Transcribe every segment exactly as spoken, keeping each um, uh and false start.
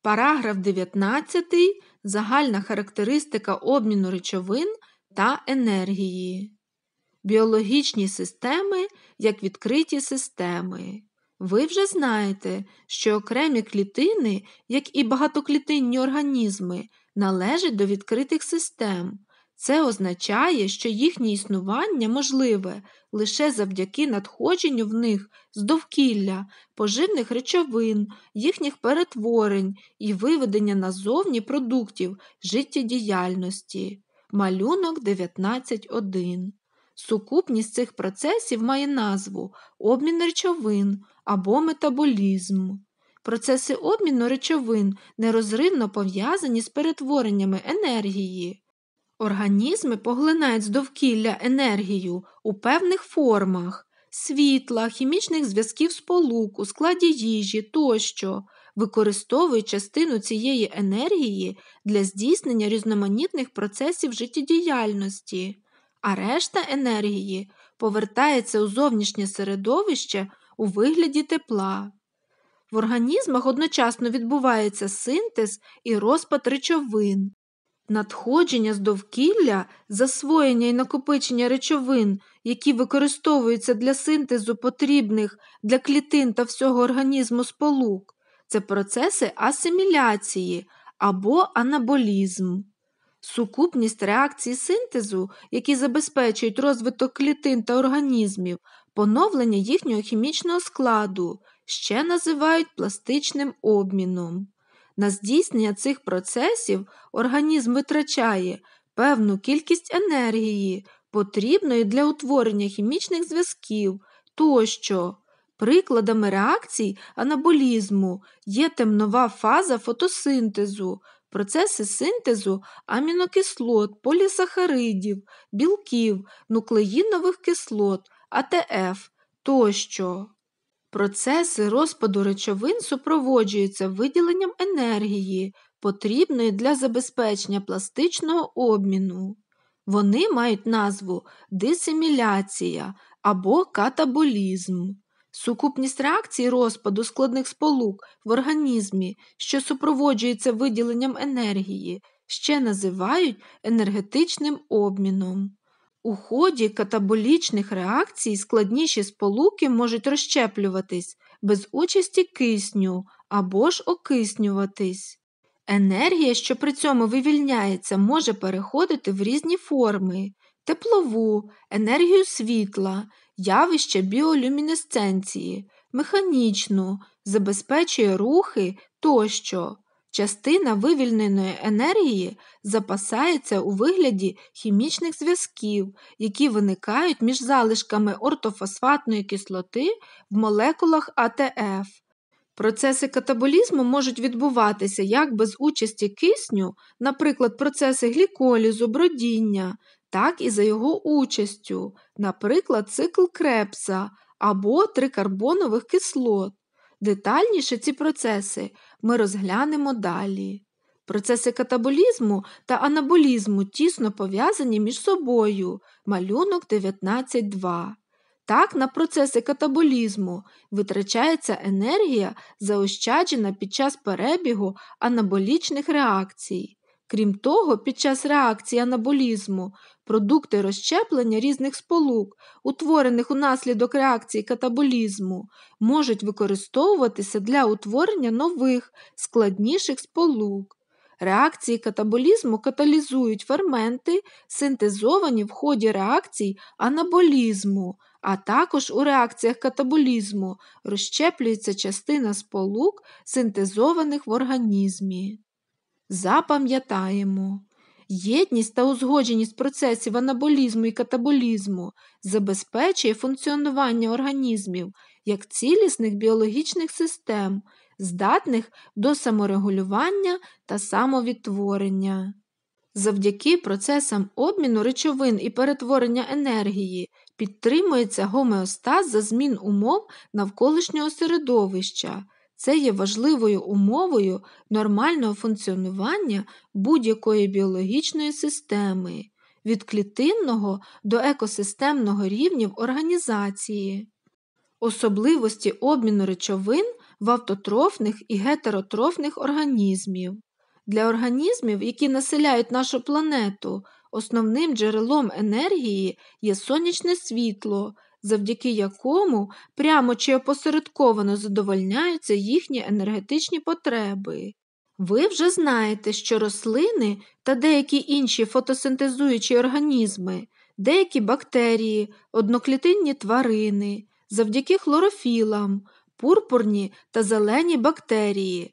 Параграф дев'ятнадцятий. Загальна характеристика обміну речовин та енергії. Біологічні системи як відкриті системи. Ви вже знаєте, що окремі клітини, як і багатоклітинні організми, належать до відкритих систем. Це означає, що їхнє існування можливе лише завдяки надходженню в них з довкілля поживних речовин, їхніх перетворень і виведення назовні продуктів життєдіяльності. Малюнок дев'ятнадцять один. Сукупність цих процесів має назву обмін речовин або метаболізм. Процеси обміну речовин нерозривно пов'язані з перетвореннями енергії. Організми поглинають з довкілля енергію у певних формах – світла, хімічних зв'язків сполук, у складі їжі тощо, використовують частину цієї енергії для здійснення різноманітних процесів життєдіяльності, а решта енергії повертається у зовнішнє середовище у вигляді тепла. В організмах одночасно відбувається синтез і розпад речовин. Надходження з довкілля, засвоєння і накопичення речовин, які використовуються для синтезу потрібних для клітин та всього організму сполук, це процеси асиміляції або анаболізм. Сукупність реакцій синтезу, які забезпечують розвиток клітин та організмів, поновлення їхнього хімічного складу, ще називають пластичним обміном. На здійснення цих процесів організм витрачає певну кількість енергії, потрібної для утворення хімічних зв'язків тощо. Прикладами реакцій анаболізму є темнова фаза фотосинтезу, процеси синтезу амінокислот, полісахаридів, білків, нуклеїнових кислот, А Т Ф тощо. Процеси розпаду речовин супроводжуються виділенням енергії, потрібної для забезпечення пластичного обміну. Вони мають назву дисиміляція або катаболізм. Сукупність реакцій розпаду складних сполук в організмі, що супроводжується виділенням енергії, ще називають енергетичним обміном. У ході катаболічних реакцій складніші сполуки можуть розщеплюватись без участі кисню або ж окиснюватись. Енергія, що при цьому вивільняється, може переходити в різні форми – теплову, енергію світла, явище біолюмінесценції, механічну, забезпечує рухи тощо. Частина вивільненої енергії запасається у вигляді хімічних зв'язків, які виникають між залишками ортофосфатної кислоти в молекулах А Т Ф. Процеси катаболізму можуть відбуватися як без участі кисню, наприклад, процеси гліколізу, бродіння, так і за його участю, наприклад, цикл Кребса або трикарбонових кислот. Детальніше ці процеси ми розглянемо далі. Процеси катаболізму та анаболізму тісно пов'язані між собою. Малюнок дев'ятнадцять два. Так, на процеси катаболізму витрачається енергія, заощаджена під час перебігу анаболічних реакцій. Крім того, під час реакції анаболізму продукти розщеплення різних сполук, утворених унаслідок реакції катаболізму, можуть використовуватися для утворення нових, складніших сполук. Реакції катаболізму каталізують ферменти, синтезовані в ході реакцій анаболізму, а також у реакціях катаболізму розщеплюється частина сполук, синтезованих в організмі. Запам'ятаємо, єдність та узгодженість процесів анаболізму і катаболізму забезпечує функціонування організмів як цілісних біологічних систем, здатних до саморегулювання та самовідтворення. Завдяки процесам обміну речовин і перетворення енергії підтримується гомеостаз за змін умов навколишнього середовища. Це є важливою умовою нормального функціонування будь-якої біологічної системи, від клітинного до екосистемного рівнів організації. Особливості обміну речовин в автотрофних і гетеротрофних організмів. Для організмів, які населяють нашу планету, основним джерелом енергії є сонячне світло, завдяки якому прямо чи опосередковано задовольняються їхні енергетичні потреби. Ви вже знаєте, що рослини та деякі інші фотосинтезуючі організми, деякі бактерії, одноклітинні тварини, завдяки хлорофілам, пурпурні та зелені бактерії,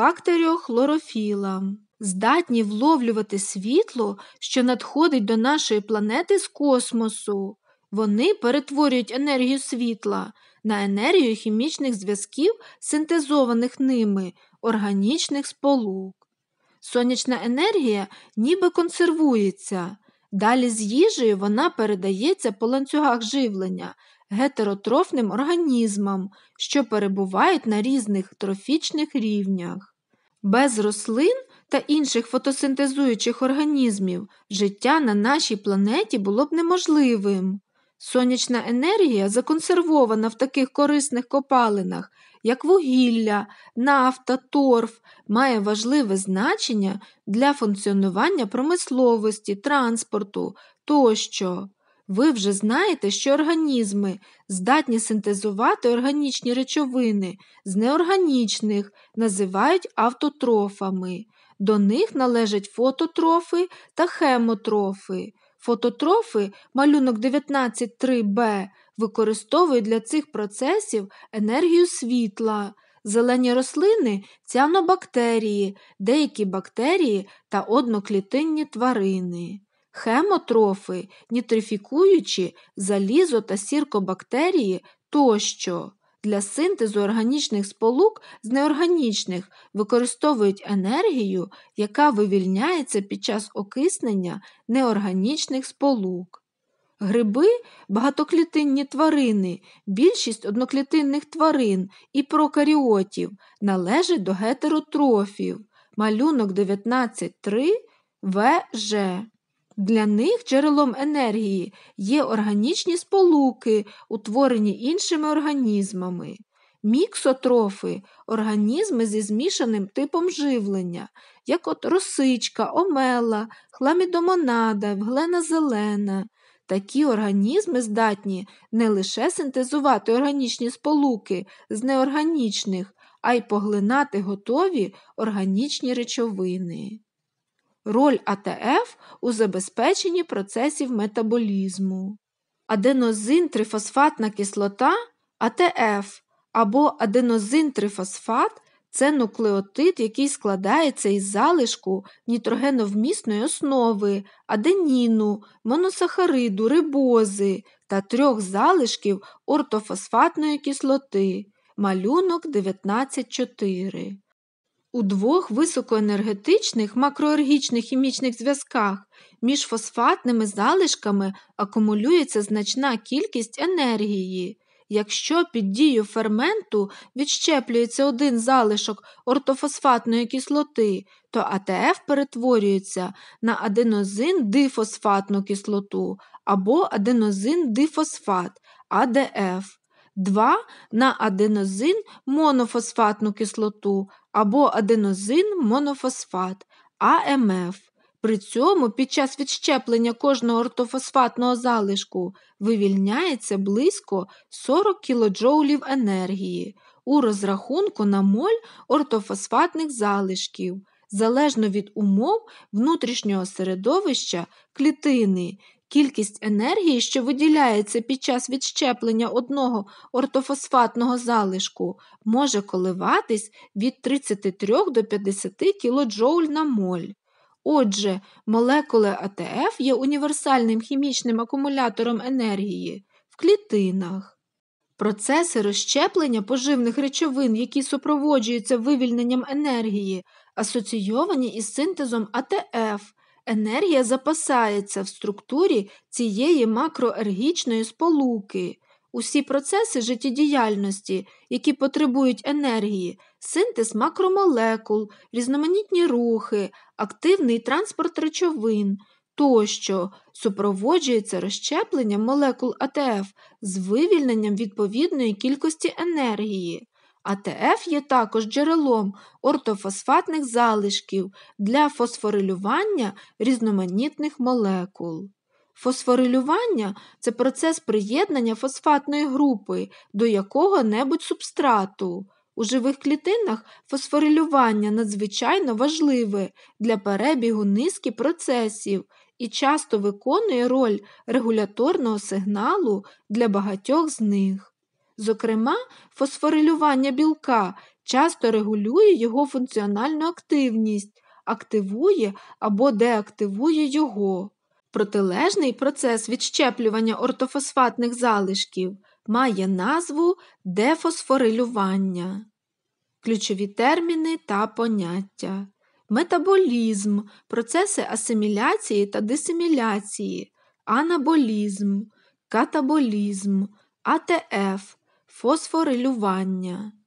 бактеріохлорофілам, здатні вловлювати світло, що надходить до нашої планети з космосу. Вони перетворюють енергію світла на енергію хімічних зв'язків, синтезованих ними, органічних сполук. Сонячна енергія ніби консервується. Далі з їжею вона передається по ланцюгах живлення гетеротрофним організмам, що перебувають на різних трофічних рівнях. Без рослин та інших фотосинтезуючих організмів життя на нашій планеті було б неможливим. Сонячна енергія законсервована в таких корисних копалинах, як вугілля, нафта, торф, має важливе значення для функціонування промисловості, транспорту тощо. Ви вже знаєте, що організми здатні синтезувати органічні речовини з неорганічних, називають автотрофами. До них належать фототрофи та хемотрофи. Фототрофи, малюнок дев'ятнадцять три бе, використовують для цих процесів енергію світла. Зелені рослини – ціанобактерії, деякі бактерії та одноклітинні тварини. Хемотрофи – нітрифікуючі залізо- та сіркобактерії тощо. Для синтезу органічних сполук з неорганічних використовують енергію, яка вивільняється під час окиснення неорганічних сполук. Гриби – багатоклітинні тварини, більшість одноклітинних тварин і прокаріотів належать до гетеротрофів. Малюнок дев'ятнадцять три ве же. Для них джерелом енергії є органічні сполуки, утворені іншими організмами. Міксотрофи – організми зі змішаним типом живлення, як от росичка, омела, хламідомонада, вглена зелена. Такі організми здатні не лише синтезувати органічні сполуки з неорганічних, а й поглинати готові органічні речовини. Роль а те еф у забезпеченні процесів метаболізму. Аденозин-трифосфатна кислота а те еф або аденозин-трифосфат – це нуклеотид, який складається із залишку нітрогеновмісної основи, аденіну, моносахариду, рибози та трьох залишків ортофосфатної кислоти. Малюнок дев'ятнадцять чотири. У двох високоенергетичних макроергічних хімічних зв'язках між фосфатними залишками акумулюється значна кількість енергії. Якщо під дією ферменту відщеплюється один залишок ортофосфатної кислоти, то а те еф перетворюється на аденозин-дифосфатну кислоту або аденозин-дифосфат а де еф. два на аденозин-монофосфатну кислоту або аденозин-монофосфат а ем еф. При цьому під час відщеплення кожного ортофосфатного залишку вивільняється близько сорок кілоджоулів енергії у розрахунку на моль ортофосфатних залишків, залежно від умов внутрішнього середовища клітини. Кількість енергії, що виділяється під час відщеплення одного ортофосфатного залишку, може коливатись від тридцяти трьох до п'ятдесяти кілоджоуль на моль. Отже, молекули а те еф є універсальним хімічним акумулятором енергії в клітинах. Процеси розщеплення поживних речовин, які супроводжуються вивільненням енергії, асоційовані із синтезом а те еф. Енергія запасається в структурі цієї макроергічної сполуки. Усі процеси життєдіяльності, які потребують енергії, синтез макромолекул, різноманітні рухи, активний транспорт речовин тощо, супроводжується розщепленням молекул а те еф з вивільненням відповідної кількості енергії. АТФ є також джерелом ортофосфатних залишків для фосфорилювання різноманітних молекул. Фосфорилювання – це процес приєднання фосфатної групи до якого-небудь субстрату. У живих клітинах фосфорилювання надзвичайно важливе для перебігу низки процесів і часто виконує роль регуляторного сигналу для багатьох з них. Зокрема, фосфорилювання білка часто регулює його функціональну активність, активує або деактивує його. Протилежний процес відщеплювання ортофосфатних залишків має назву дефосфорилювання. Ключові терміни та поняття. Метаболізм – процеси асиміляції та дисиміляції, анаболізм, катаболізм, АТФ, фосфорилювання.